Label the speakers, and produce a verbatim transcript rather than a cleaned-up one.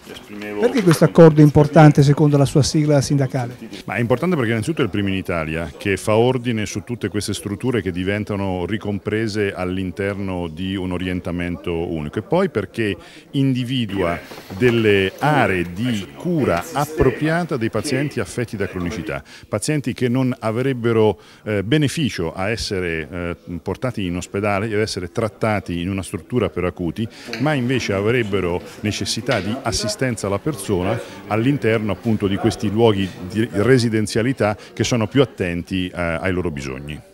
Speaker 1: Perché questo accordo è importante secondo la sua sigla sindacale?
Speaker 2: Ma è importante perché innanzitutto è il primo in Italia che fa ordine su tutte queste strutture che diventano ricomprese all'interno di un orientamento unico e poi perché individua delle aree di cura appropriata dei pazienti affetti da cronicità, pazienti che non avrebbero eh, beneficio a essere eh, portati in ospedale e ad essere trattati in una struttura per acuti, ma invece avrebbero necessità di assistenza alla persona all'interno appunto di questi luoghi di residenzialità che sono più attenti eh, ai loro bisogni.